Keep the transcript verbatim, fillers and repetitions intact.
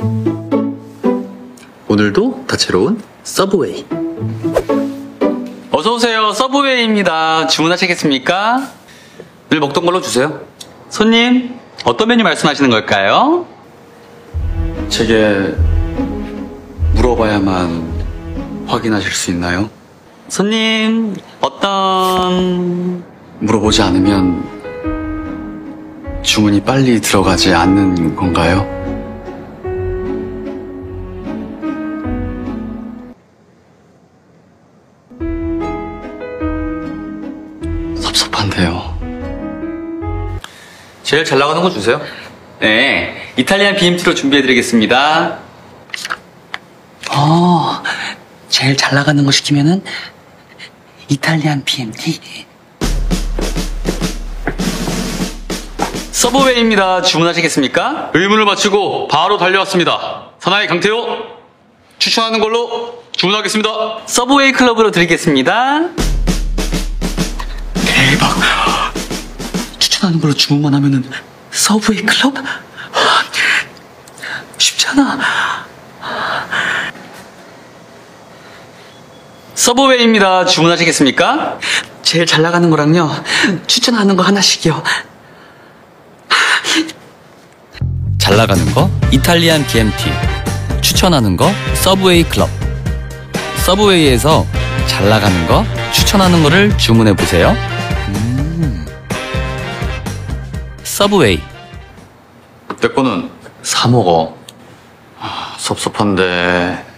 오늘도 다채로운 서브웨이. 어서오세요. 서브웨이입니다. 주문하시겠습니까? 늘 먹던 걸로 주세요. 손님, 어떤 메뉴 말씀하시는 걸까요? 제게 물어봐야만 확인하실 수 있나요? 손님, 어떤... 물어보지 않으면 주문이 빨리 들어가지 않는 건가요? 섭섭한데요. 제일 잘 나가는 거 주세요. 네, 이탈리안 비엠티로 준비해드리겠습니다. 어, 제일 잘 나가는 거 시키면은 이탈리안 비엠티. 서브웨이입니다. 주문하시겠습니까? 의문을 마치고 바로 달려왔습니다. 사나이 강태호 추천하는 걸로 주문하겠습니다. 서브웨이 클럽으로 드리겠습니다. 대박. 추천하는 걸로 주문만 하면은 서브웨이 클럽? 쉽잖아. 서브웨이입니다. 주문하시겠습니까? 제일 잘 나가는 거랑요, 추천하는 거 하나씩이요. 잘 나가는 거 이탈리안 비엠티, 추천하는 거 서브웨이 클럽. 서브웨이에서 잘 나가는 거 추천하는 거를 주문해 보세요. 음. 서브웨이. 내 거는 사 먹어. 아, 섭섭한데.